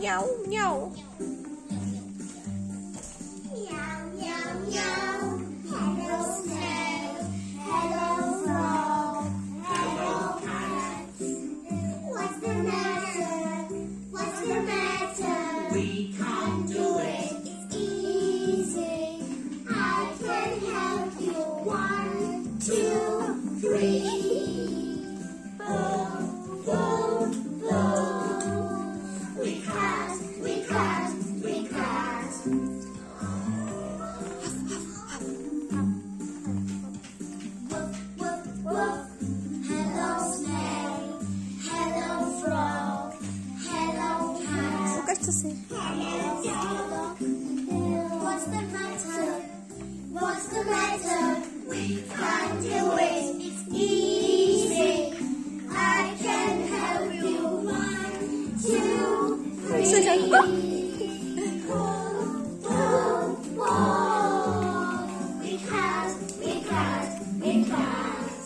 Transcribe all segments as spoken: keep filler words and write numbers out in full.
meow, meow. Meow, meow, meow. Hello snail. Hello frog. Hello cat. What's the matter? What's the matter? We can't do it. It's easy. I can help you. One, two, three. Boom, boom, boom. We can't, we can't, we can't. Woof, woof, woof. Hello snail. Hello frog. Hello cat. Ukaż co si. Hello dog. What's the matter? What's the matter? We can't do it. It's easy. I can help you. One, two, three. Boom, boom. We can't, we can't, we can't.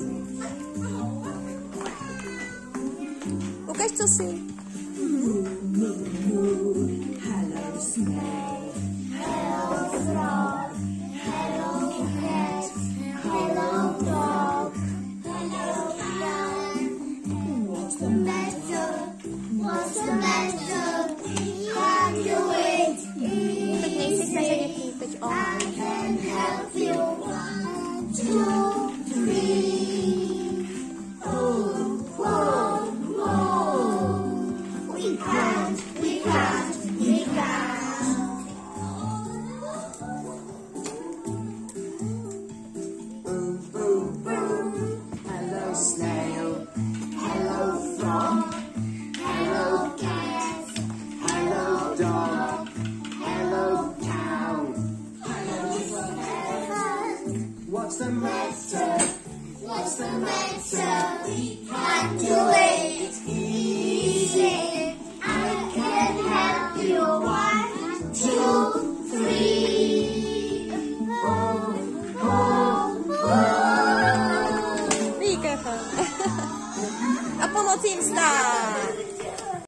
Ukaż co si. Hello snail. Hello frog. Hello cat. Hello dog. Hello cat. What's the matter? What's the matter? We can't do it. Teď nejsi snažený, teď on. I can help you. One, two, three. Oh, whoa, whoa. We can't, we can't, we can't. Boom, boom, boom. Hello snail. Hello frog. Hello cat. Hello dog. Hello cow. Hello elephant. What's the matter? What's the matter? We can't do it. It's easy. I can help you. One, two, three. Boom, boom, boom. Be careful. A pomoc jim snad.